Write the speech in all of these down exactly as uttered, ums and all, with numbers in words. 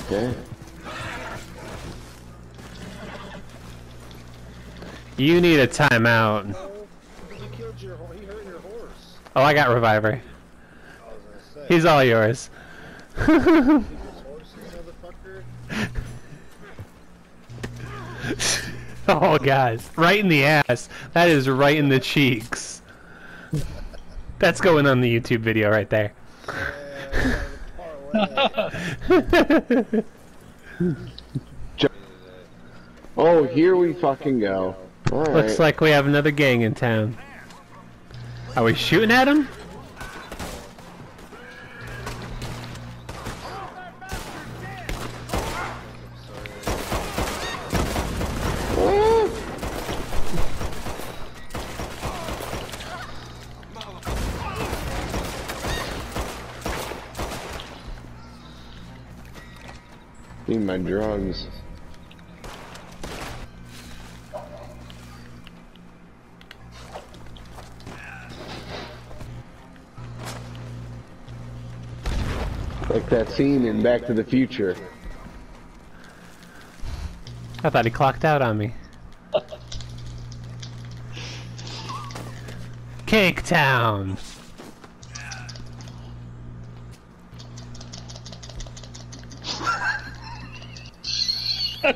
Okay. You need a timeout. Oh, he killed your ho- he hurt your horse. Oh, I got Reviver. I was gonna say. He's all yours. Horses, motherfucker. Oh, guys. Right in the ass. That is right in the cheeks. That's going on the YouTube video right there. Oh, here we fucking go. All right. Looks like we have another gang in town. Are we shooting at him? Need my drugs. Like that scene in Back to the Future. I thought he clocked out on me. Cake Town! I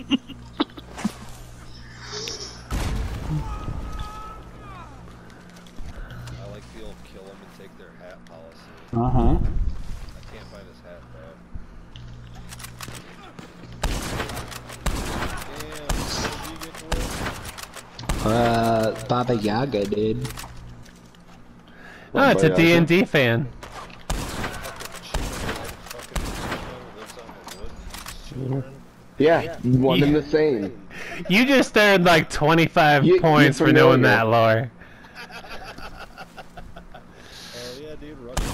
like the old kill them and take their hat policy. Uh huh. I can't find his hat though. Damn, how did you get to it? Uh, Baba Yaga did. Oh, it's a D and D fan. Yeah, one and the same. You just earned like twenty-five You- points you're for knowing familiar. that lore. Oh yeah, dude, Russian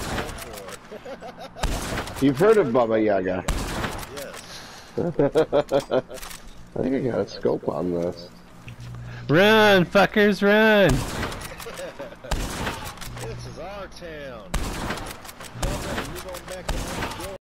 for. You've heard of Baba Yaga. Yes. I think I got a scope on this. Run, fuckers, run! This is our town.